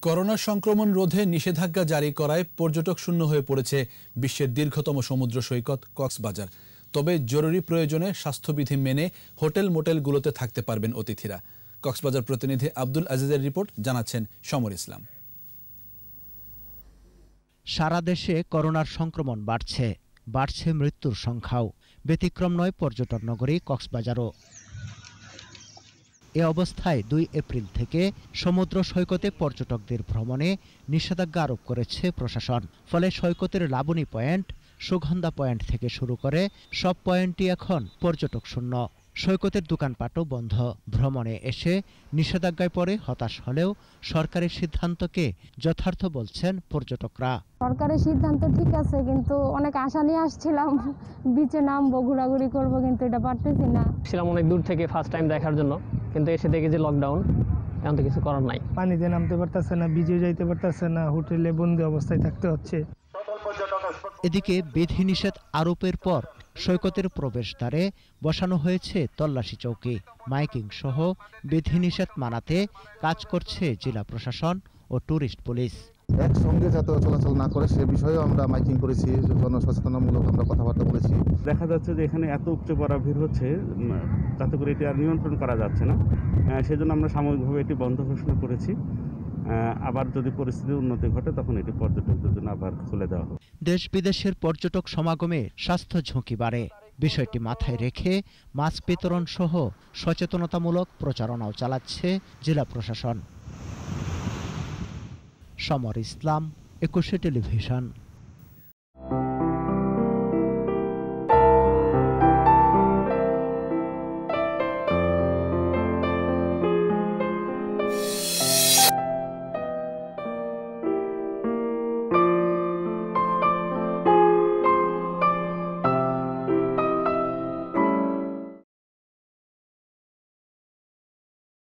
Corona সংক্রমণ রোধে নিষেধাজ্ঞা জারি করায় পর্যটক শূন্য হয়ে পড়েছে বিশ্বের দীর্ঘতম সমুদ্র সৈকত কক্সবাজার। তবে জরুরি প্রয়োজনে স্বাস্থ্যবিধি মেনে হোটেল মোটেলগুলোতে থাকতে পারবেন অতিথিরা। কক্সবাজার প্রতিনিধি আব্দুল আজিজের রিপোর্ট, জানাচ্ছেন সমর ইসলাম। সারা দেশে করোনার সংক্রমণ বাড়ছে মৃত্যুর সংখ্যাও। ব্যতিক্রম নয় পর্যটন নগরী কক্সবাজারও। এ অবস্থায় 2 এপ্রিল থেকে সমুদ্র সৈকতে পর্যটকদের ভ্রমণে নিষেধাজ্ঞা আরোপ করেছে প্রশাসন। ফলে সৈকতের লাবণী পয়েন্ট, সুগন্ধা পয়েন্ট থেকে শুরু করে সব পয়েন্টই এখন পর্যটক শূন্য। সৈকতের দোকানপাটও বন্ধ। ভ্রমণে এসে নিষেধাজ্ঞায় পড়ে হতাশ হলেও সরকারের সিদ্ধান্তকে যথার্থ বলছেন পর্যটকরা। সরকারের সিদ্ধান্ত ঠিক আছে, কিন্তু অনেক আশা নিয়ে আসছিলাম, বিচে নামবো, ঘোরাঘুরি করবো, কিন্তু এটা পারতেছি না। ছিলাম অনেক দূর থেকে ফার্স্ট টাইম দেখার জন্য, কিন্তু এসে দেখি যে লকডাউন, এখন তো কিছু করার নাই। পানিতে নামতে পারতেছে না, বিচে যাইতে পারতেছে না, হোটেলে বন্দি অবস্থায় থাকতে হচ্ছে। এদিকে বিধিনিষেধ আরোপের পর সৈকতের প্রবেশদ্বারে বসানো হয়েছে তল্লাশি চৌকি। মাইকিং সহ বিধিনিষেধ মানাতে কাজ করছে জেলা প্রশাসন ও ট্যুরিস্ট পুলিশ। একসঙ্গে যাতে চলাচল না করে সে বিষয়েও আমরা মাইকিং করেছি, জনসচেতনামূলক আমরা কথাবার্তা বলেছি। দেখা যাচ্ছে যে এখানে এত উপচে পড়া ভিড় হচ্ছে, যাতে করে এটি আর নিয়ন্ত্রণ করা যাচ্ছে না। সেজন্য আমরা সাময়িকভাবে এটি বন্ধ ঘোষণা করেছি। আবার যদি পরিস্থিতির উন্নতি ঘটে তখন এটি পর্যটকদের জন্য আবার খুলে দেওয়া হবে। দেশ বিদেশের পর্যটক সমাগমে স্বাস্থ্য ঝুঁকি বাড়ে। বিষয়টি মাথায় রেখে মাস্ক বিতরণ সহ সচেতনতামূলক প্রচারণাও চালাচ্ছে জেলা প্রশাসন। সমর ইসলাম, 21 টেলিভিশন।